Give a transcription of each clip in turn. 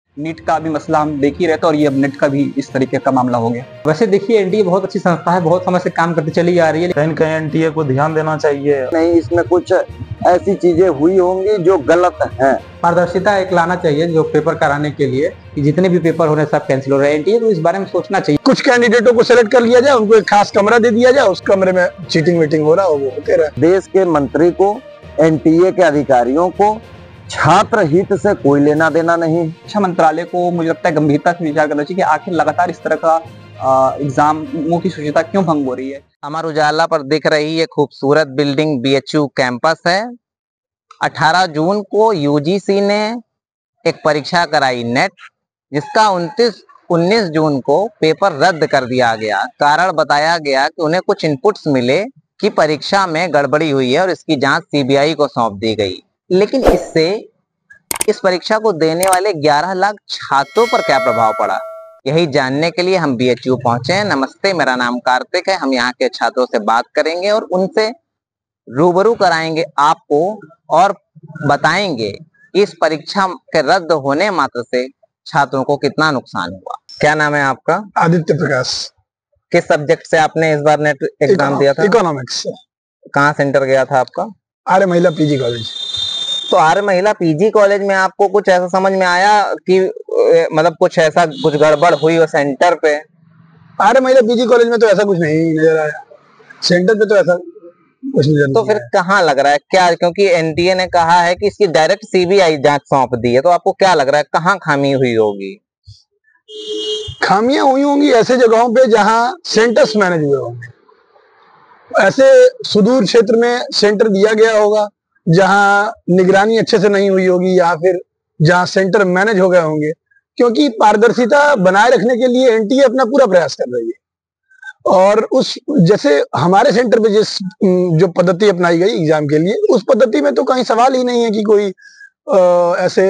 NEET का भी मसला हम देख ही रहे थे और ये अब नेट का भी इस तरीके का मामला हो गया। वैसे देखिए एनटीए बहुत अच्छी संस्था है, बहुत समय से काम करती चली आ रही है। कहीं कहीं एनटीए को ध्यान देना चाहिए। नहीं, इसमें कुछ ऐसी चीजें हुई होंगी जो गलत हैं। पारदर्शिता एक लाना चाहिए जो पेपर कराने के लिए, कि जितने भी पेपर हो रहे हैं सब कैंसिल हो रहे हैं। एनटीए को इस बारे में सोचना चाहिए। कुछ कैंडिडेटों को सेलेक्ट कर लिया जाए, उनको एक खास कमरा दे दिया जाए, उस कमरे में चीटिंग वीटिंग हो रहा हो वो होते रहे। देश के मंत्री को, एनटीए के अधिकारियों को छात्र हित से कोई लेना देना नहीं। शिक्षा मंत्रालय को मुझे लगता है गंभीरता से विचार करना चाहिए कि आखिर लगातार इस तरह का एग्जामों की शुचिता क्यों भंग हो रही है। अमर उजाला पर दिख रही ये खूबसूरत बिल्डिंग बीएचयू कैंपस है। 18 जून को यूजीसी ने एक परीक्षा कराई नेट, जिसका 19 जून को पेपर रद्द कर दिया गया। कारण बताया गया कि उन्हें कुछ इनपुट्स मिले कि परीक्षा में गड़बड़ी हुई है और इसकी जांच सीबीआई को सौंप दी गई। लेकिन इससे इस परीक्षा को देने वाले 11 लाख छात्रों पर क्या प्रभाव पड़ा, यही जानने के लिए हम बीएचयू पहुंचे हैं। नमस्ते, मेरा नाम कार्तिक है। हम यहाँ के छात्रों से बात करेंगे और उनसे रूबरू कराएंगे आपको और बताएंगे इस परीक्षा के रद्द होने मात्र से छात्रों को कितना नुकसान हुआ। क्या नाम है आपका? आदित्य प्रकाश। किस सब्जेक्ट से आपने इस बार नेट एग्जाम दिया था? इकोनॉमिक्स। कहाँ सेंटर गया था आपका? आर्य महिला पीजी कॉलेज। तो आर्य महिला पीजी कॉलेज में आपको कुछ ऐसा समझ में आया कि मतलब कुछ गड़बड़ हुई हो सेंटर पे? आर्य महिला पीजी कॉलेज में तो ऐसा कुछ नहीं नजर आया, सेंटर पे तो ऐसा कुछ नजर। तो फिर कहाँ लग रहा है क्या? क्योंकि एनटीए ने कहा है कि इसकी डायरेक्ट सीबीआई जांच सौंप दी है, तो आपको क्या लग रहा है कहाँ खामी हुई होगी? खामियां हुई होंगी ऐसे जगहों पे जहां सेंटर्स मैनेज हुए होंगे। ऐसे सुदूर क्षेत्र में सेंटर दिया गया होगा जहां निगरानी अच्छे से नहीं हुई होगी, या फिर जहां सेंटर मैनेज हो गए होंगे। क्योंकि पारदर्शिता बनाए रखने के लिए एनटीए अपना पूरा प्रयास कर रही है, और उस जैसे हमारे सेंटर पे जो पद्धति अपनाई गई एग्जाम के लिए, उस पद्धति में तो कहीं सवाल ही नहीं है कि कोई ऐसे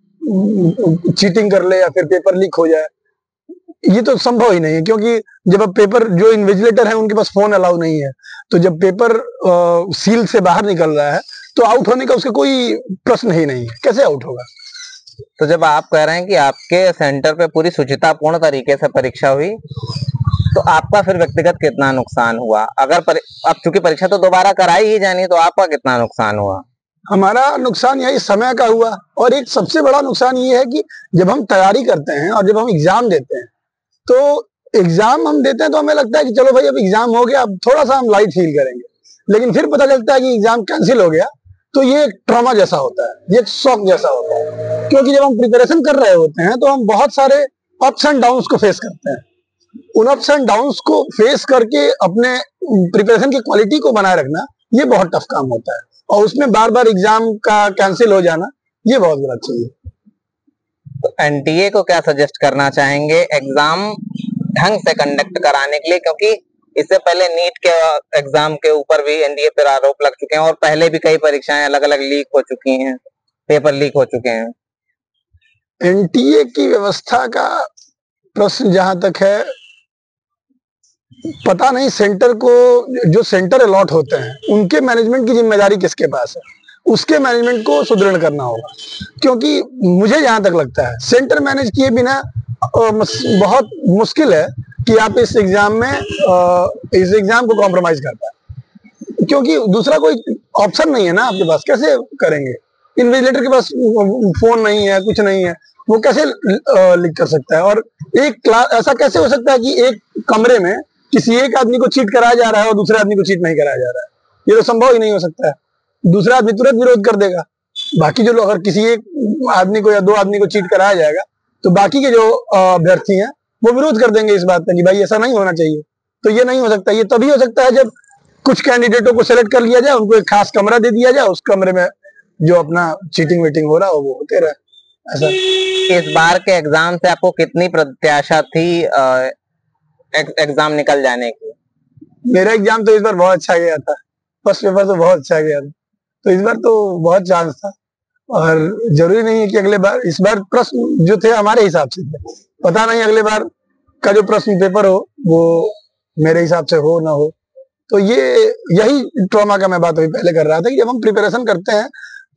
चीटिंग कर ले या फिर पेपर लीक हो जाए। ये तो संभव ही नहीं है, क्योंकि जब अब पेपर, जो इन्विजिलेटर है उनके पास फोन अलाउ नहीं है, तो जब पेपर सील से बाहर निकल रहा है तो आउट होने का उसका कोई प्रश्न ही नहीं है। कैसे आउट होगा? तो जब आप कह रहे हैं कि आपके सेंटर पे पूरी शुचितापूर्ण तरीके से परीक्षा हुई, तो आपका फिर व्यक्तिगत कितना नुकसान हुआ? अगर अब चूंकि परीक्षा तो दोबारा कराई ही जानी, तो आपका कितना नुकसान हुआ? हमारा नुकसान यही समय का हुआ, और एक सबसे बड़ा नुकसान ये है कि जब हम तैयारी करते हैं और जब हम एग्जाम देते हैं, तो एग्जाम हम देते हैं तो हमें लगता है कि चलो भाई अब एग्जाम हो गया, अब थोड़ा सा हम लाइट फील करेंगे। लेकिन फिर पता चलता है कि एग्जाम कैंसिल हो गया, तो ये एक ट्रॉमा जैसा होता है, ये एक शॉक जैसा होता है। क्योंकि जब हम प्रिपरेशन कर रहे होते हैं तो हम बहुत सारे अप्स एंड डाउन्स को फेस करते हैं। उन अप्स एंड डाउन्स को फेस करके अपने प्रिपरेशन की क्वालिटी को बनाए रखना, ये बहुत टफ काम होता है, और उसमें बार बार एग्जाम का कैंसिल हो जाना, ये बहुत गलत चीज है। तो एनटीए को क्या सजेस्ट करना चाहेंगे एग्जाम ढंग से कंडक्ट कराने के लिए? क्योंकि इससे पहले नीट के एग्जाम के ऊपर भी एनडीए पर आरोप लग चुके हैं, और पहले भी कई परीक्षाएं अलग अलग लीक हो चुकी हैं, पेपर लीक हो चुके हैं। एनटीए की व्यवस्था का प्रश्न जहां तक है, पता नहीं सेंटर को, जो सेंटर अलॉट होते हैं उनके मैनेजमेंट की जिम्मेदारी किसके पास है, उसके मैनेजमेंट को सुदृढ़ करना होगा। क्योंकि मुझे जहां तक लगता है सेंटर मैनेज किए बिना बहुत मुश्किल है कि आप इस एग्जाम को कॉम्प्रोमाइज कर पाए, क्योंकि दूसरा कोई ऑप्शन नहीं है ना आपके पास। कैसे करेंगे? इन्विजिलेटर के पास फोन नहीं है, कुछ नहीं है, वो कैसे लिख कर सकता है? और एक क्लास, ऐसा कैसे हो सकता है कि एक कमरे में किसी एक आदमी को चीट कराया जा रहा है और दूसरे आदमी को चीट नहीं कराया जा रहा है? ये तो संभव ही नहीं हो सकता है। दूसरा आदमी तुरंत विरोध कर देगा। बाकी जो लोग, अगर किसी एक आदमी को या दो आदमी को चीट कराया जाएगा, तो बाकी के जो अभ्यर्थी हैं वो विरोध कर देंगे इस बात का कि भाई ऐसा नहीं होना चाहिए। तो ये नहीं हो सकता। ये तभी हो सकता है जब कुछ कैंडिडेटों को सेलेक्ट कर लिया जाए, उनको एक खास कमरा दे दिया जाए, उस कमरे में जो अपना चीटिंग वीटिंग हो रहा हो वो होते रहे। ऐसा इस बार के एग्जाम से आपको कितनी प्रत्याशा थी एग्जाम निकल जाने की? मेरा एग्जाम तो इस बार बहुत अच्छा गया था, फर्स्ट पेपर तो बहुत अच्छा गया था, तो इस बार तो बहुत चांस था। और जरूरी नहीं है कि अगले बार, इस बार प्रश्न जो थे हमारे हिसाब से थे, पता नहीं अगले बार का जो प्रश्न पेपर हो वो मेरे हिसाब से हो ना हो। तो ये यही ट्रॉमा का मैं बात अभी पहले कर रहा था कि जब हम प्रिपरेशन करते हैं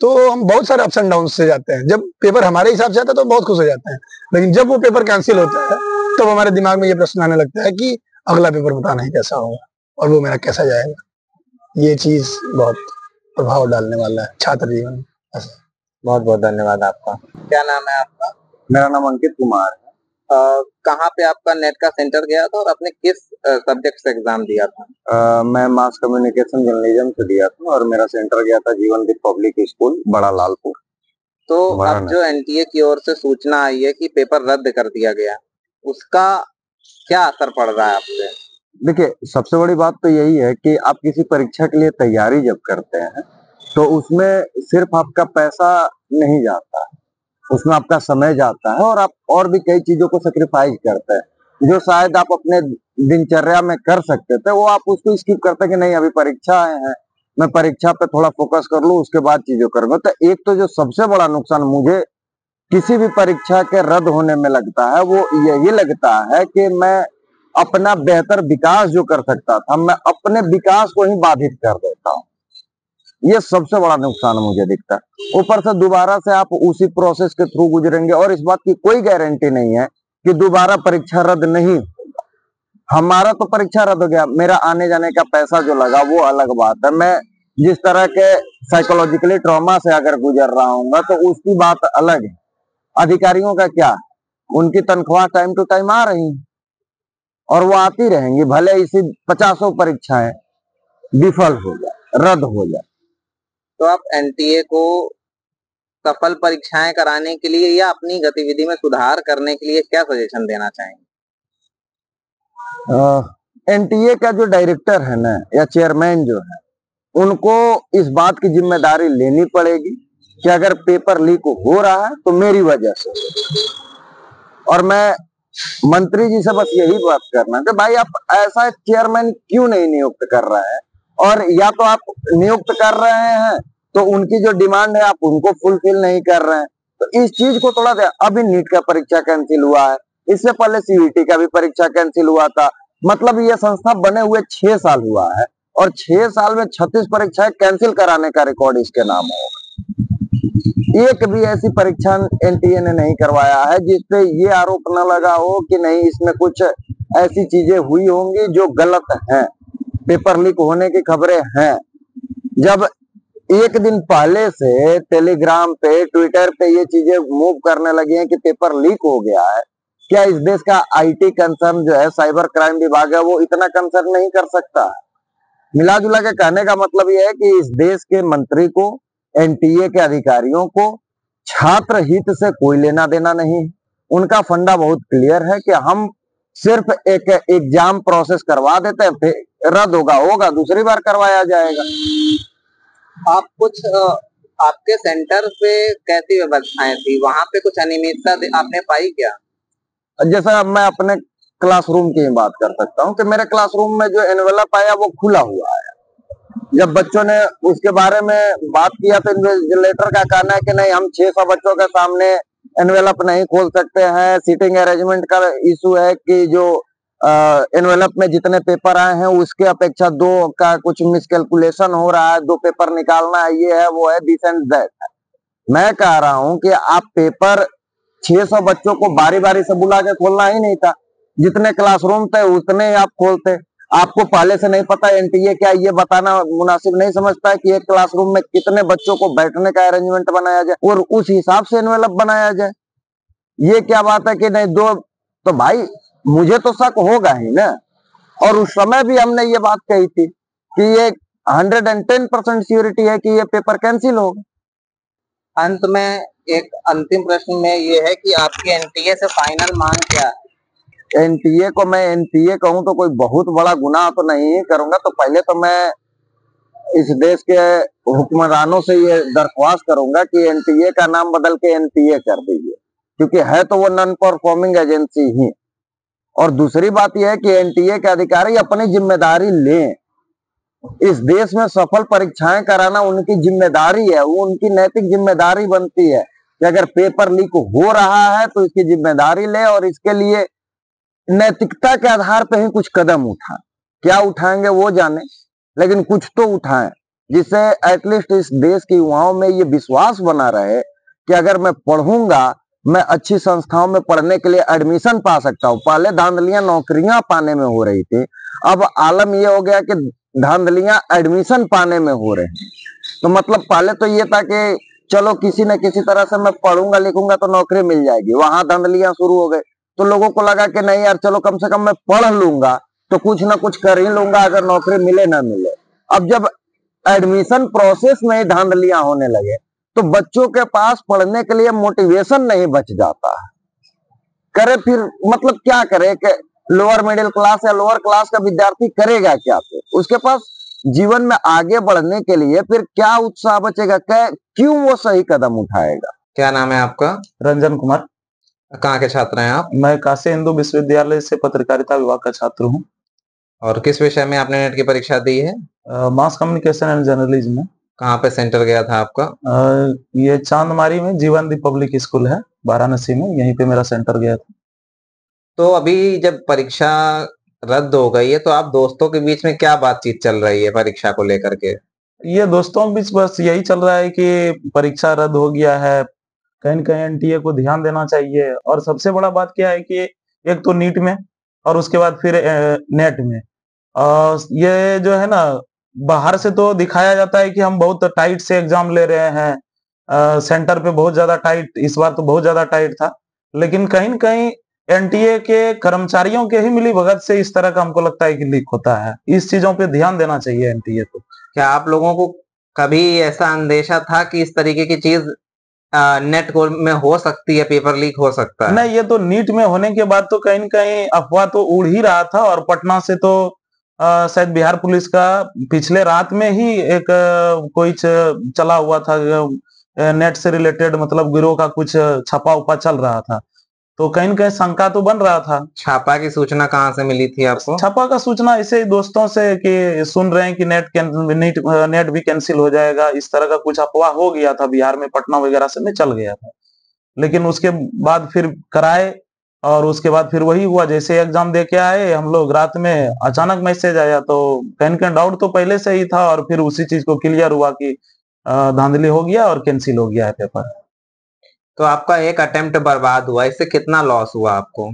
तो हम बहुत सारे अप्स एंड डाउन से जाते हैं। जब पेपर हमारे हिसाब से आता है तो बहुत खुश हो जाते हैं, लेकिन जब वो पेपर कैंसिल होता है तब हमारे दिमाग में ये प्रश्न आने लगता है कि अगला पेपर पता नहीं कैसा होगा और वो मेरा कैसा जाएगा। ये चीज बहुत प्रभाव डालने वाला है छात्र जीवन में। बहुत बहुत धन्यवाद आपका। क्या नाम है आपका? मेरा नाम अंकित कुमार है। कहाँ पे आपका नेट का सेंटर गया था और आपने किस सब्जेक्ट से एग्जाम दिया था? मैं मास कम्युनिकेशन जर्नलिज्म से दिया था और मेरा सेंटर गया था जीवनदीप पब्लिक स्कूल, बड़ा लालपुर। तो अब जो एनटीए की ओर से सूचना आई है कि पेपर रद्द कर दिया गया, उसका क्या असर पड़ रहा है आप पे? देखिए, सबसे बड़ी बात तो यही है कि आप किसी परीक्षा के लिए तैयारी जब करते हैं तो उसमें सिर्फ आपका पैसा नहीं जाता, उसमें आपका समय जाता है और आप और भी कई चीजों को सेक्रीफाइस करते हैं जो शायद आप अपने दिनचर्या में कर सकते थे, वो आप उसको स्किप करते हैं कि नहीं अभी परीक्षाएं हैं, मैं परीक्षा पे थोड़ा फोकस कर लूं उसके बाद चीजों करूंगा। तो एक तो जो सबसे बड़ा नुकसान मुझे किसी भी परीक्षा के रद्द होने में लगता है वो यही लगता है कि मैं अपना बेहतर विकास जो कर सकता था, मैं अपने विकास को ही बाधित कर देता हूँ। ये सबसे बड़ा नुकसान मुझे दिखता है। ऊपर से दोबारा से आप उसी प्रोसेस के थ्रू गुजरेंगे और इस बात की कोई गारंटी नहीं है कि दोबारा परीक्षा रद्द नहीं होगा। हमारा तो परीक्षा रद्द हो गया, मेरा आने जाने का पैसा जो लगा वो अलग बात है। मैं जिस तरह के साइकोलॉजिकली ट्रॉमा से अगर गुजर रहा हूँ तो उसकी बात अलग है। अधिकारियों का क्या, उनकी तनख्वाह टाइम टू टाइम आ रही है और वो आती रहेंगी, भले इसी 50 परीक्षाएं विफल हो जाए, रद्द हो जाए। तो आप एनटीए को सफल परीक्षाएं कराने के लिए या अपनी गतिविधि में सुधार करने के लिए क्या सजेशन देना चाहेंगे? एनटीए का जो डायरेक्टर है ना या चेयरमैन जो है, उनको इस बात की जिम्मेदारी लेनी पड़ेगी कि अगर पेपर लीक हो रहा है तो मेरी वजह से। और मैं मंत्री जी से बस यही बात करना कि भाई आप ऐसा चेयरमैन क्यों नहीं नियुक्त कर रहे हैं, और या तो आप नियुक्त कर रहे हैं तो उनकी जो डिमांड है आप उनको फुलफिल नहीं कर रहे हैं। तो इस चीज को थोड़ा अभी नीट का परीक्षा कैंसिल हुआ है, इससे पहले सीयूईटी का भी परीक्षा कैंसिल हुआ था। मतलब ये संस्था बने हुए 6 साल हुआ है और 6 साल में 36 परीक्षाएं कैंसिल कराने का रिकॉर्ड इसके नाम होगा। एक भी ऐसी परीक्षा एनटीए ने नहीं करवाया है जिसपे ये आरोप न लगा हो कि नहीं इसमें कुछ ऐसी चीजें हुई होंगी जो गलत हैं, पेपर लीक होने की खबरें हैं। जब एक दिन पहले से टेलीग्राम पे, ट्विटर पे ये चीजें मूव करने लगी हैं कि पेपर लीक हो गया है, क्या इस देश का आईटी कंसर्न जो है, साइबर क्राइम विभाग है, वो इतना कंसर्न नहीं कर सकता? मिला जुला के कहने का मतलब यह है कि इस देश के मंत्री को, एनटीए के अधिकारियों को छात्र हित से कोई लेना देना नहीं है। उनका फंडा बहुत क्लियर है कि हम सिर्फ एक एग्जाम प्रोसेस करवा देते हैं, फिर रद्द होगा दूसरी बार करवाया जाएगा। आप कुछ आपके सेंटर पे कैसी व्यवस्थाएं थी, वहां पे कुछ अनियमितता आपने पाई क्या? जैसा मैं अपने क्लासरूम की ही बात कर सकता हूँ कि मेरे क्लासरूम में जो एनवेलप आया वो खुला हुआ है। जब बच्चों ने उसके बारे में बात किया तो इन्विजिलेटर का कहना है कि नहीं, हम 600 बच्चों के सामने एनवेलप नहीं खोल सकते हैं। सीटिंग अरेंजमेंट का इशू है कि जो एनवेलप में जितने पेपर आए हैं उसके अपेक्षा 2 का कुछ मिसकैलकुलेशन हो रहा है, 2 पेपर निकालना है, ये है वो है, दिस एंड दैट है। मैं कह रहा हूं कि आप पेपर 600 बच्चों को बारी बारी से बुला के खोलना ही नहीं था, जितने क्लासरूम थे उतने ही आप खोलते। आपको पहले से नहीं पता एनटीए क्या, ये बताना मुनासिब नहीं समझता है कि एक क्लासरूम में कितने बच्चों को बैठने का अरेंजमेंट बनाया जाए और उस हिसाब से एनवेलप बनाया जाए। ये क्या बात है कि नहीं 2, तो भाई मुझे तो शक होगा ही ना। और उस समय भी हमने ये बात कही थी कि ये 110% श्योरिटी है कि ये पेपर कैंसिल होगा। अंत में एक अंतिम प्रश्न में ये है कि आपकी एनटीए से फाइनल मांग क्या है? एनटीए को मैं एनटीए कहूं तो कोई बहुत बड़ा गुनाह तो नहीं करूंगा। तो पहले तो मैं इस देश के हुक्मरानों से ये दरख्वास्त करूंगा कि एनटीए का नाम बदल के एनटीए कर दीजिए, क्योंकि है तो वो नॉन परफॉर्मिंग एजेंसी ही। और दूसरी बात यह है कि एनटीए के अधिकारी अपनी जिम्मेदारी लें। इस देश में सफल परीक्षाएं कराना उनकी जिम्मेदारी है, वो उनकी नैतिक जिम्मेदारी बनती है कि अगर पेपर लीक हो रहा है तो इसकी जिम्मेदारी ले और इसके लिए नैतिकता के आधार पर ही कुछ कदम उठाएं। क्या उठाएंगे वो जाने, लेकिन कुछ तो उठाएं। जिससे एटलीस्ट इस देश के युवाओं में ये विश्वास बना रहे कि अगर मैं पढ़ूंगा, मैं अच्छी संस्थाओं में पढ़ने के लिए एडमिशन पा सकता हूँ। पहले धांधलियां नौकरियां पाने में हो रही थी, अब आलम ये हो गया कि धांधलियां एडमिशन पाने में हो रहे हैं। तो मतलब पहले तो ये था कि चलो किसी न किसी तरह से मैं पढ़ूंगा लिखूंगा तो नौकरी मिल जाएगी, वहां धांधलियां शुरू हो गई। तो लोगों को लगा कि नहीं यार, चलो कम से कम मैं पढ़ लूंगा तो कुछ ना कुछ कर ही लूंगा, अगर नौकरी मिले ना मिले। अब जब एडमिशन प्रोसेस में ही धांधलियां होने लगे तो बच्चों के पास पढ़ने के लिए मोटिवेशन नहीं बच जाता है। करे फिर मतलब क्या करे कि लोअर मिडिल क्लास या लोअर क्लास का विद्यार्थी करेगा क्या? फिर उसके पास जीवन में आगे बढ़ने के लिए फिर क्या उत्साह बचेगा? क्यों वो सही कदम उठाएगा? क्या नाम है आपका? रंजन कुमार। कहाँ के छात्र हैं आप? मैं काशी हिंदू विश्वविद्यालय से पत्रकारिता विभाग का छात्र हूँ। और किस विषय में आपने नेट की परीक्षा दी है? मास कम्युनिकेशन एंड जर्नलिज्म में। कहाँ पे सेंटर गया था आपका? ये चांदमारी में जीवन पब्लिक स्कूल है वाराणसी में, यहीं पे मेरा सेंटर गया था। तो अभी जब परीक्षा रद्द हो गई है तो आप दोस्तों के बीच में क्या बातचीत चल रही है परीक्षा को लेकर के? ये दोस्तों के बीच बस यही चल रहा है कि परीक्षा रद्द हो गया है, कहीं न कहीं एनटीए को ध्यान देना चाहिए। और सबसे बड़ा बात क्या है कि एक तो नीट में और उसके बाद फिर नेट में। ये जो है ना, बाहर से तो दिखाया जाता है कि हम बहुत टाइट से एग्जाम ले रहे हैं, सेंटर पे बहुत ज्यादा टाइट, इस बार तो बहुत ज्यादा टाइट था। लेकिन कहीं न कहीं एनटीए के कर्मचारियों के ही मिलीभगत से इस तरह का हमको लगता है कि लीक होता है। इस चीजों पे ध्यान देना चाहिए एनटीए को। क्या आप लोगों को कभी ऐसा अंदेशा था कि इस तरीके की चीज नेट को में हो सकती है, पेपर लीक हो सकता है? नहीं, ये तो नीट में होने के बाद तो कहीं न कहीं अफवाह तो उड़ ही रहा था। और पटना से तो शायद बिहार पुलिस का पिछले रात में ही एक कोई चला हुआ था, नेट से रिलेटेड मतलब गिरोह का कुछ छापा उपा चल रहा था। तो कहीं न कहीं शंका तो बन रहा था। छापा की सूचना कहाँ से मिली थी आपको? छापा का सूचना ऐसे ही दोस्तों से कि सुन रहे हैं कि नेट भी कैंसिल हो जाएगा, इस तरह का कुछ अफवाह हो गया था बिहार में, पटना वगैरह से में चल गया था। लेकिन उसके बाद फिर कराए और उसके बाद फिर वही हुआ, जैसे एग्जाम दे के आए हम लोग, रात में अचानक मैसेज आया। तो कहीं न कहीं डाउट तो पहले से ही था और फिर उसी चीज को क्लियर हुआ कि धांधली हो गया और कैंसिल हो गया है पेपर। तो आपका एक अटेम्प्ट बर्बाद हुआ, इससे कितना लॉस हुआ आपको?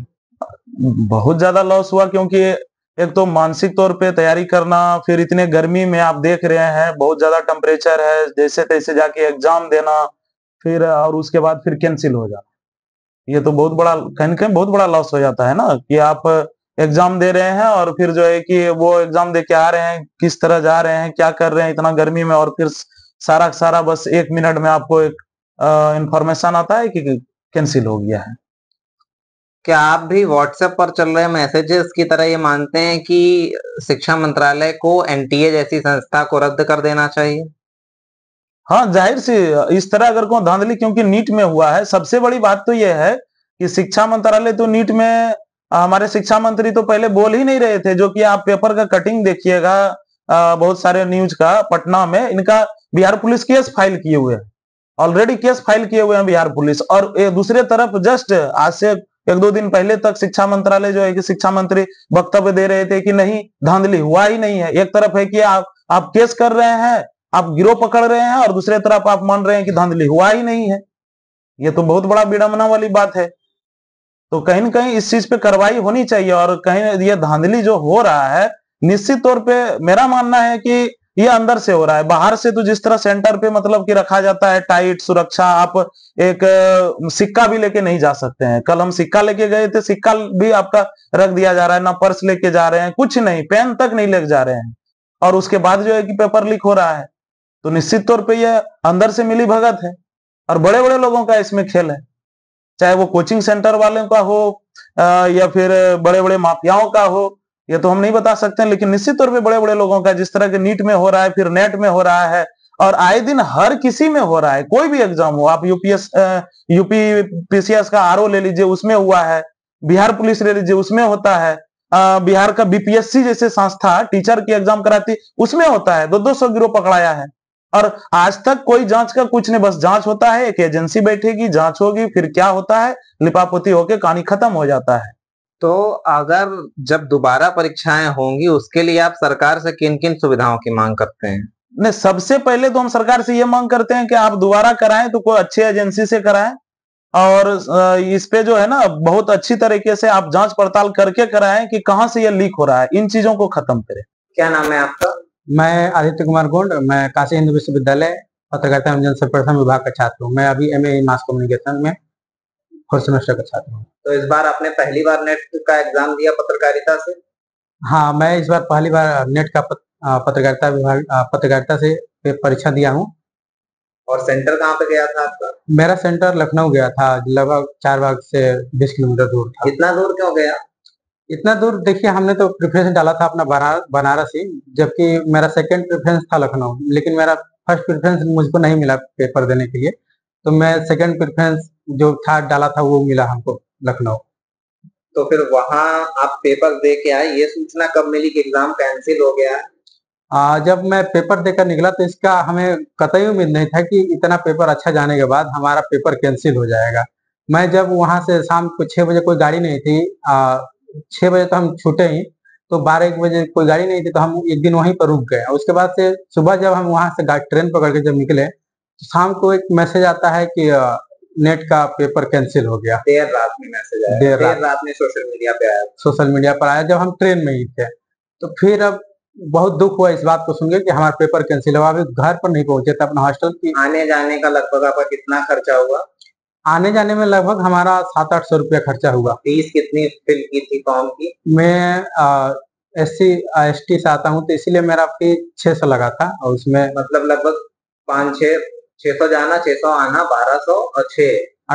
बहुत ज्यादा लॉस हुआ, क्योंकि एक तो मानसिक तौर पे तैयारी करना, फिर इतने गर्मी में आप देख रहे हैं बहुत ज्यादा टेम्परेचर है, जैसे तैसे जाके एग्जाम देना, फिर और उसके बाद फिर कैंसिल हो जाना। ये तो बहुत बड़ा, कहीं न कहीं बहुत बड़ा लॉस हो जाता है ना, कि आप एग्जाम दे रहे हैं और फिर जो है कि वो एग्जाम दे के आ रहे हैं, किस तरह जा रहे हैं, क्या कर रहे हैं इतना गर्मी में, और फिर सारा सारा बस 1 मिनट में आपको एक इंफॉर्मेशन आता है कि कैंसिल हो गया है। क्या आप भी व्हाट्सएप पर चल रहे मैसेजेस की तरह ये मानते हैं कि शिक्षा मंत्रालय को एनटीए जैसी संस्था को रद्द कर देना चाहिए? हाँ, जाहिर सी इस तरह अगर कोई धांधली, क्योंकि नीट में हुआ है। सबसे बड़ी बात तो यह है कि शिक्षा मंत्रालय तो नीट में, हमारे शिक्षा मंत्री तो पहले बोल ही नहीं रहे थे। जो कि आप पेपर का कटिंग देखिएगा बहुत सारे न्यूज का, पटना में इनका बिहार पुलिस केस फाइल किए हुए है, ऑलरेडी केस फाइल किए हुए हैं बिहार पुलिस। और दूसरे तरफ जस्ट आज से 1-2 दिन पहले तक शिक्षा मंत्रालय जो है कि शिक्षा मंत्री वक्तव्य दे रहे थे कि नहीं, धांधली हुआ ही नहीं है। एक तरफ है कि आप केस कर रहे हैं, आप गिरोह पकड़ रहे हैं, और दूसरे तरफ आप मान रहे हैं कि धांधली हुआ ही नहीं है। ये तो बहुत बड़ा विडंबना वाली बात है। तो कहीं न कहीं इस चीज पे कार्रवाई होनी चाहिए। और कहीं ये धांधली जो हो रहा है, निश्चित तौर पे मेरा मानना है कि ये अंदर से हो रहा है। बाहर से तो जिस तरह सेंटर पे मतलब कि रखा जाता है टाइट सुरक्षा, आप एक सिक्का भी लेके नहीं जा सकते हैं। कल हम सिक्का लेके गए थे, सिक्का भी आपका रख दिया जा रहा है, ना पर्स लेके जा रहे हैं, कुछ नहीं, पेन तक नहीं लेके जा रहे हैं, और उसके बाद जो है कि पेपर लीक हो रहा है। तो निश्चित तौर पे ये अंदर से मिली भगत है, और बड़े बड़े लोगों का इसमें खेल है, चाहे वो कोचिंग सेंटर वालों का हो या फिर बड़े बड़े माफियाओं का हो, ये तो हम नहीं बता सकते हैं। लेकिन निश्चित तौर पे बड़े बड़े लोगों का, जिस तरह के नीट में हो रहा है, फिर नेट में हो रहा है, और आए दिन हर किसी में हो रहा है। कोई भी एग्जाम हो, आप यूपी पीसीएस का आरओ ले लीजिए, उसमें हुआ है, बिहार पुलिस ले लीजिए, उसमें होता है, बिहार का बीपीएससी जैसे संस्था टीचर की एग्जाम कराती, उसमें होता है। 200 गिरोह पकड़ाया है, और आज तक कोई जांच का कुछ नहीं। बस जांच होता है, एक एजेंसी बैठेगी, जांच होगी, फिर क्या होता है, लिपापोती होके कहानी खत्म हो जाता है। तो अगर जब दोबारा परीक्षाएं होंगी, उसके लिए आप सरकार से किन किन सुविधाओं की मांग करते हैं? नहीं, सबसे पहले तो हम सरकार से ये मांग करते हैं कि आप दोबारा कराएं तो कोई अच्छी एजेंसी से कराएं, और इस पे जो है ना बहुत अच्छी तरीके से आप जांच पड़ताल करके कराएं कि कहां से ये लीक हो रहा है, इन चीजों को खत्म करें। क्या नाम है आपका? मैं आदित्य कुमार गोंड, मैं काशी हिंदू विश्वविद्यालय पत्रकारिता एवं जनसंपर्क विभाग का छात्र हूँ। मैं अभी एमए मास कम्युनिकेशन में 4th सेमेस्टर का छात्र हूँ। तो इस बार आपने पहली बार नेट का एग्जाम दिया पत्रकारिता से? हाँ, मैं इस बार पहली बार नेट का पत्रकारिता से परीक्षा दिया हूँ। और सेंटर कहाँ पे गया था आपका? मेरा सेंटर लखनऊ गया था, लगभग 4 बाग से 20 किलोमीटर दूर था। इतना दूर क्यों गया? इतना दूर देखिए, हमने तो प्रेफरेंस डाला था अपना बनारस ही, जबकि मेरा सेकंड प्रेफरेंस था लखनऊ, लेकिन मेरा फर्स्ट प्रेफरेंस मुझको नहीं मिला पेपर देने के लिए, तो मैं सेकंड प्रेफरेंस जो था डाला था वो मिला हमको लखनऊ। तो फिर वहां आप पेपर दे के आए, ये सूचना कब मिली कि एग्जाम कैंसिल हो गया है? जब मैं पेपर देकर निकला तो इसका हमें कतई उम्मीद नहीं था कि इतना पेपर अच्छा जाने के बाद हमारा पेपर कैंसिल हो जाएगा। मैं जब वहां से शाम को 6 बजे, कोई गाड़ी नहीं थी, 6 बजे तो हम छूटे ही, तो 12-1 बजे कोई गाड़ी नहीं थी, तो हम एक दिन वहीं पर रुक गए। उसके बाद से सुबह जब हम वहां से ट्रेन पकड़ के जब निकले, तो शाम को एक मैसेज आता है कि नेट का पेपर कैंसिल हो गया। देर रात में मैसेज आया? देर रात में सोशल मीडिया पे आया? सोशल मीडिया पर आया, जब हम ट्रेन में ही थे। तो फिर अब बहुत दुख हुआ इस बात को सुन के कि हमारा पेपर कैंसिल हुआ। अभी घर पर नहीं पहुंचे थे अपना हॉस्टल की। आने जाने का लगभग आपका कितना खर्चा हुआ? आने जाने में लगभग हमारा 700-800 रुपया खर्चा हुआ। फीस कितनी फिल की थी फॉर्म की? मैं SC ST से आता हूँ, तो इसीलिए मेरा फीस 600 लगा था, और उसमें मतलब लगभग 500-600 जाना, 600 आना, 1200 और 6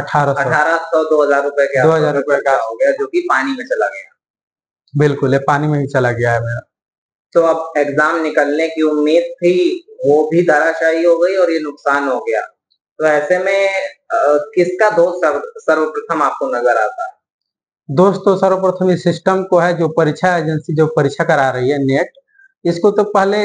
1800 2000 रुपए के 2000 रुपए का हो गया, जो कि पानी में चला गया। बिल्कुल, ये पानी में ही चला गया है मेरा। तो अब एग्जाम निकलने की उम्मीद थी, वो भी धराशायी हो गई और ये नुकसान हो गया। तो ऐसे में किसका दोष सर्वप्रथम आपको नजर आता है? दोस्त तो सर्वप्रथम इस सिस्टम को है, जो परीक्षा एजेंसी जो परीक्षा करा रही है नेट, इसको तो पहले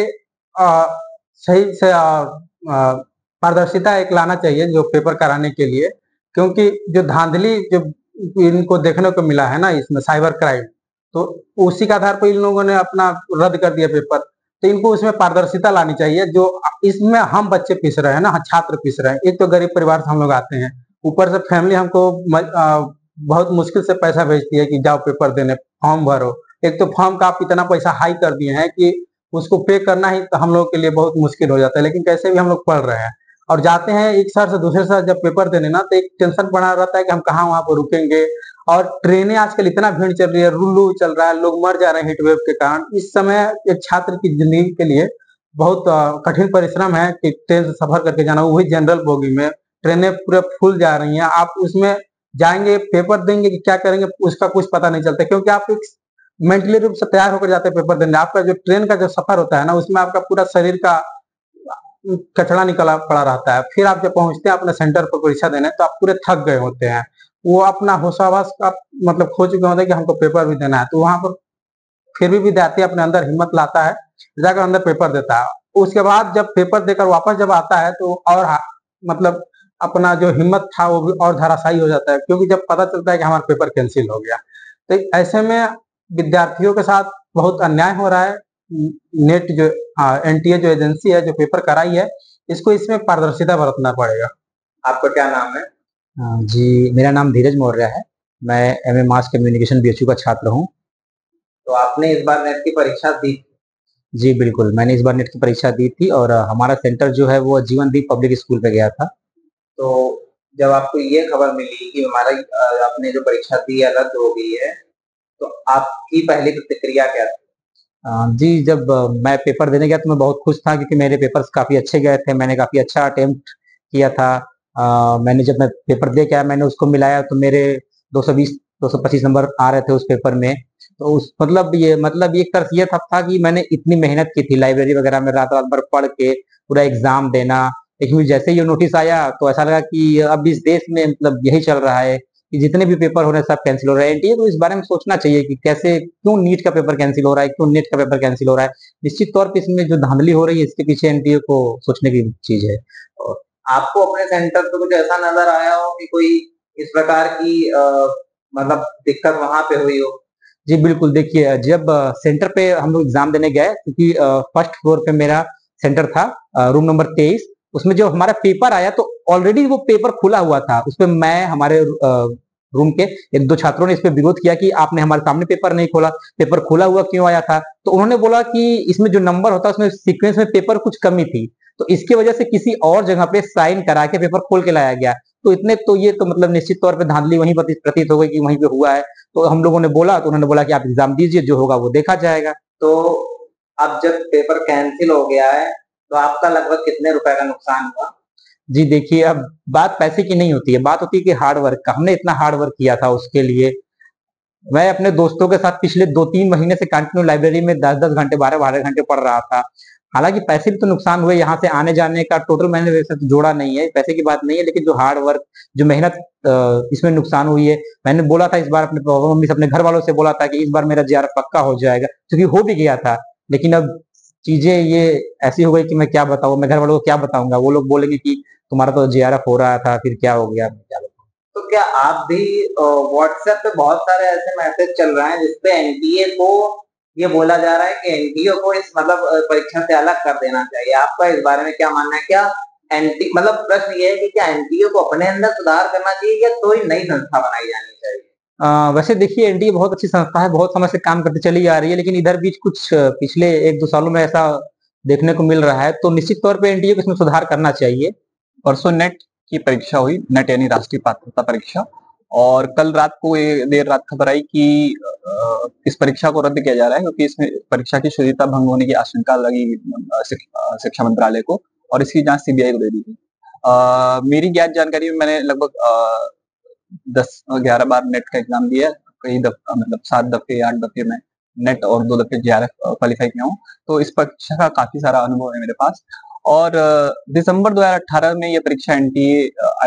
सही से पारदर्शिता एक लाना चाहिए जो पेपर कराने के लिए, क्योंकि जो धांधली जो इनको देखने को मिला है ना इसमें, साइबर क्राइम, तो उसी के आधार पर इन लोगों ने अपना रद्द कर दिया पेपर। तो इनको उसमें पारदर्शिता लानी चाहिए। जो इसमें हम बच्चे पिस रहे हैं ना, छात्र पिस रहे हैं। एक तो गरीब परिवार से हम लोग आते हैं, ऊपर से फैमिली हमको बहुत मुश्किल से पैसा भेजती है कि जाओ पेपर देने, फॉर्म भरो। एक तो फॉर्म का आप इतना पैसा हाई कर दिए हैं कि उसको पे करना ही तो हम लोग के लिए बहुत मुश्किल हो जाता है, लेकिन कैसे भी हम लोग पढ़ रहे हैं और जाते हैं एक शहर से दूसरे शहर जब पेपर देने ना, तो एक टेंशन बना रहता है कि हम कहाँ वहां पर रुकेंगे। और ट्रेनें आजकल इतना भीड़ चल रही है, रुल्लू चल रहा है, लोग मर जा रहे हैं हीट वेव के कारण। इस समय एक छात्र की जिंदगी के लिए बहुत कठिन परिश्रम है कि ट्रेन से सफर करके जाना, वही जनरल बोगी में। ट्रेनें पूरे फुल जा रही हैं, आप उसमें जाएंगे, पेपर देंगे कि क्या करेंगे उसका कुछ पता नहीं चलता, क्योंकि आप एक मेंटली रूप से तैयार होकर जाते हैं पेपर देने। आपका जो ट्रेन का जो सफर होता है ना, उसमें आपका पूरा शरीर का कचड़ा निकला पड़ा रहता है। फिर आप जब पहुंचते हैं अपने सेंटर पर परीक्षा देने, तो आप पूरे थक गए होते हैं। वो अपना होशावास का मतलब खो चुके होते हैं कि हमको पेपर भी देना है। तो वहां पर फिर भी विद्यार्थी अपने अंदर हिम्मत लाता है, जाकर अंदर पेपर देता है। उसके बाद जब पेपर देकर वापस जब आता है, तो और मतलब अपना जो हिम्मत था वो भी और धराशायी हो जाता है, क्योंकि जब पता चलता है कि हमारा पेपर कैंसिल हो गया। तो ऐसे में विद्यार्थियों के साथ बहुत अन्याय हो रहा है। नेट जो NTA जो एजेंसी है जो पेपर कराई है, इसको इसमें पारदर्शिता बरतना पड़ेगा। आपका क्या नाम है? जी, मेरा नाम धीरज मौर्य है। मैं एमए मास कम्युनिकेशन BHU का छात्र हूँ। तो आपने इस बार नेट की परीक्षा दी? जी बिल्कुल, मैंने इस बार नेट की परीक्षा दी थी और हमारा सेंटर जो है वो जीवनदीप पब्लिक स्कूल पे गया था। तो जब आपको ये खबर मिली कि हमारा आपने जो परीक्षा दी है रद्द हो गई है, तो आपकी पहली प्रतिक्रिया क्या थी? जी, जब मैं पेपर देने गया तो मैं बहुत खुश था, क्योंकि मेरे पेपर्स काफ़ी अच्छे गए थे। मैंने काफ़ी अच्छा अटेम्प्ट किया था। मैंने जब मैं पेपर दे के आया, मैंने उसको मिलाया तो मेरे 220-225 नंबर आ रहे थे उस पेपर में। तो उस मतलब एक तरह से ये था कि मैंने इतनी मेहनत की थी लाइब्रेरी वगैरह में, रात-रात भर पढ़ के पूरा एग्ज़ाम देना। लेकिन जैसे ही ये नोटिस आया तो ऐसा लगा कि अब इस देश में मतलब यही चल रहा है कि जितने भी पेपर हो रहे हैं सब कैंसिल हो रहा है। NTA को इस बारे में सोचना चाहिए कि कैसे, क्यों नीट का पेपर कैंसिल हो रहा है, क्यों नेट का पेपर कैंसिल हो रहा है। निश्चित तौर पे इसमें जो धांधली हो रही है इसके पीछे NTA को सोचने की चीज है। और आपको अपने सेंटर पे कुछ ऐसा नजर आया हो कि कोई इस प्रकार की मतलब दिक्कत वहां पे हुई हो? जी बिल्कुल, देखिए जब सेंटर पे हम लोग एग्जाम देने गए, क्योंकि फर्स्ट फ्लोर पे मेरा सेंटर था, रूम नंबर 23। उसमें जो हमारा पेपर आया तो ऑलरेडी वो पेपर खुला हुआ था। उस पर मैं, हमारे रूम के एक दो छात्रों ने इस पे विरोध किया कि आपने हमारे सामने पेपर नहीं खोला, पेपर खुला हुआ क्यों आया था। तो उन्होंने बोला कि इसमें जो नंबर होता है उसमें सीक्वेंस में पेपर कुछ कमी थी, तो इसकी वजह से किसी और जगह पे साइन करा के पेपर खोल के लाया गया। तो इतने तो ये तो मतलब निश्चित तौर पे धांधली वहीं प्रतीत हो गई कि वहीं पे हुआ है। तो हम लोगों ने बोला, तो उन्होंने बोला कि आप एग्जाम दीजिए, जो होगा वो देखा जाएगा। तो अब जब पेपर कैंसिल हो गया है तो आपका लगभग कितने रुपए का नुकसान हुआ? जी देखिए, अब बात पैसे की नहीं होती है, बात होती है कि हार्ड वर्क का। हमने इतना हार्ड वर्क किया था उसके लिए। मैं अपने दोस्तों के साथ पिछले 2-3 महीने से कंटिन्यू लाइब्रेरी में 10-10 घंटे, 12-12 घंटे पढ़ रहा था। हालांकि पैसे भी तो नुकसान हुए, यहाँ से आने जाने का टोटल मैंने वैसे तो जोड़ा नहीं है, पैसे की बात नहीं है, लेकिन जो हार्ड वर्क, जो मेहनत, इसमें नुकसान हुई है। मैंने बोला था इस बार अपने पापा मम्मी से, अपने घर वालों से बोला था कि इस बार मेरा जेआरएफ पक्का हो जाएगा, क्योंकि हो भी गया था। लेकिन अब चीजें ये ऐसी हो गई कि मैं क्या बताऊं, मैं घर वालों को क्या बताऊंगा। वो लोग बोलेंगे कि तुम्हारा तो जेआरएफ हो रहा था, फिर क्या हो गया, मैं क्या बताऊं। तो क्या आप भी, व्हाट्सएप पे बहुत सारे ऐसे मैसेज चल रहे हैं जिसपे एनटीए को ये बोला जा रहा है कि एनटीए को इस मतलब परीक्षा से अलग कर देना चाहिए। आपका इस बारे में क्या मानना है? क्या एनटी मतलब प्रश्न ये है कि क्या एनटीए को अपने अंदर सुधार करना चाहिए या कोई नई संस्था बनाई जानी चाहिए? वैसे देखिए, एनडीए बहुत अच्छी संस्था है, बहुत समय से काम करती चली आ रही है, लेकिन इधर बीच कुछ पिछले 1-2 सालों में ऐसा देखने को मिल रहा है, तो निश्चित तौर पे एनडीए को इसमें सुधार करना चाहिए। परसों नेट की परीक्षा हुई, नेट यानी राष्ट्रीय पात्रता परीक्षा, और कल रात को ये देर रात खबर आई कि इस परीक्षा को रद्द किया जा रहा है, क्योंकि इसमें परीक्षा की शुद्धता भंग होने की आशंका लगी शिक्षा मंत्रालय को, और इसकी जांच सीबीआई को दे दी थी। मेरी ज्ञात जानकारी में मैंने लगभग 10-11 बार नेट का एग्जाम दिया, कई दफा मतलब 7 दफे 8 दफे में नेट और 2 दफे जेआरएफ क्वालिफाई किया हूँ। तो इस परीक्षा का काफी सारा अनुभव है मेरे पास। और दिसंबर 2018 में ये परीक्षा एनटीए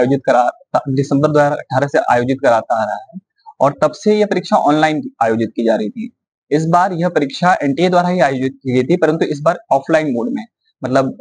दिसंबर 2018 से आयोजित कराता आ रहा है, और तब से यह परीक्षा ऑनलाइन आयोजित की जा रही थी। इस बार यह परीक्षा एनटीए द्वारा ही आयोजित की गई थी, परंतु इस बार ऑफलाइन मोड में, मतलब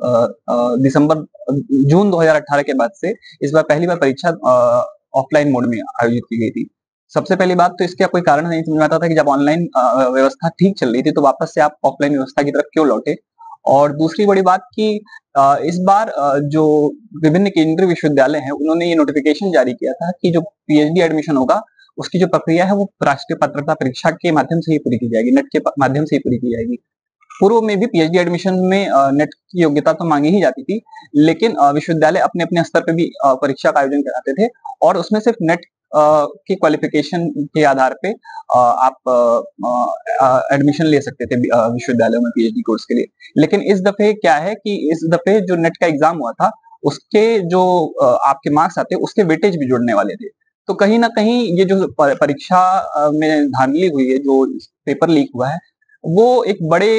जून 2018 के बाद से इस बार पहली बार परीक्षा ऑफलाइन मोड में आयोजित की गई थी। सबसे पहली बात तो इसका कोई कारण नहीं समझ में आता था कि जब ऑनलाइन व्यवस्था ठीक चल रही थी तो वापस से आप ऑफलाइन व्यवस्था की तरफ क्यों लौटे। और दूसरी बड़ी बात कि इस बार जो विभिन्न केंद्रीय विश्वविद्यालय हैं उन्होंने ये नोटिफिकेशन जारी किया था कि जो पीएचडी एडमिशन होगा उसकी जो प्रक्रिया है वो राष्ट्रीय पात्रता परीक्षा के माध्यम से ही पूरी की जाएगी, नेट के माध्यम से ही पूरी की जाएगी। पूर्व में भी पीएचडी एडमिशन में नेट की योग्यता तो मांगी ही जाती थी, लेकिन विश्वविद्यालय अपने अपने स्तर पर भी परीक्षा का आयोजन कराते थे, और उसमें सिर्फ नेट की क्वालिफिकेशन के आधार पे आप एडमिशन ले सकते थे विश्वविद्यालयों में पीएचडी कोर्स के लिए। लेकिन इस दफे क्या है कि इस दफे जो नेट का एग्जाम हुआ था उसके जो आपके मार्क्स आते उसके वेटेज भी जुड़ने वाले थे। तो कहीं ना कहीं ये जो परीक्षा में धांधली हुई है, जो पेपर लीक हुआ है, वो एक बड़े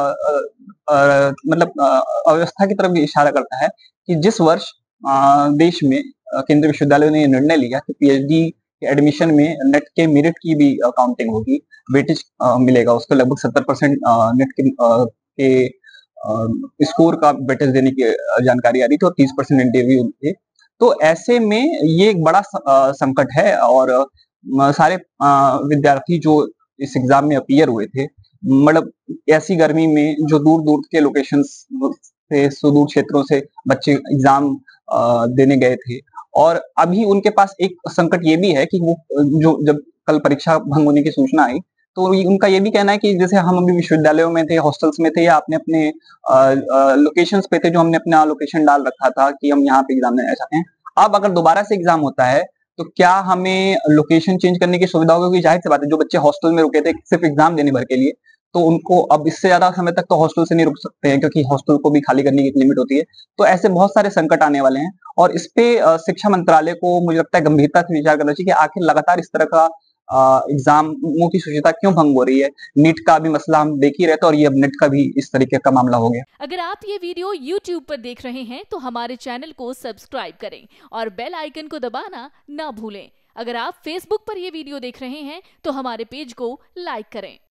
मतलब अव्यवस्था की तरफ इशारा करता है कि जिस वर्ष देश में केंद्रीय विश्वविद्यालयों ने यह निर्णय लिया कि पीएचडी एडमिशन में नेट के मेरिट की भी काउंटिंग होगी, वेटेज मिलेगा उसको, लगभग 70% नेट के स्कोर का वेटेज देने की जानकारी आ रही थी, और 30% इंटरव्यू थे। तो ऐसे में ये एक बड़ा संकट है, और सारे विद्यार्थी जो इस एग्जाम में अपीयर हुए थे, मतलब ऐसी गर्मी में जो दूर दूर के लोकेशंस से, सुदूर क्षेत्रों से बच्चे एग्जाम देने गए थे, और अभी उनके पास एक संकट ये भी है कि वो जो जब कल परीक्षा भंग होने की सूचना आई तो उनका ये भी कहना है कि जैसे हम अभी विश्वविद्यालयों में थे, हॉस्टल्स में थे, या अपने अपने लोकेशंस पे थे, जो हमने अपना लोकेशन डाल रखा था कि हम यहाँ पे एग्जाम देना चाहते हैं। अब अगर दोबारा से एग्जाम होता है तो क्या हमें लोकेशन चेंज करने की सुविधा होगी? जाहिर सी बात है, जो बच्चे हॉस्टल में रुके थे सिर्फ एग्जाम देने भर के लिए, तो उनको अब इससे ज्यादा समय तक तो हॉस्टल से नहीं रुक सकते हैं, क्योंकि हॉस्टल को भी खाली करने की एक लिमिट होती है। तो ऐसे बहुत सारे संकट आने वाले हैं, और इस पे शिक्षा मंत्रालय को मुझे लगता है गंभीरता से विचार करना चाहिए कि आखिर लगातार इस तरह का एग्जामों की शुचिता क्यों भंग हो रही है। नीट का भी मसला हम देख ही रहे थे, और ये अब नेट का भी इस तरीके का मामला हो गया। अगर आप ये वीडियो YouTube पर देख रहे हैं तो हमारे चैनल को सब्सक्राइब करें और बेल आइकन को दबाना ना भूलें। अगर आप Facebook पर ये वीडियो देख रहे हैं तो हमारे पेज को लाइक करें।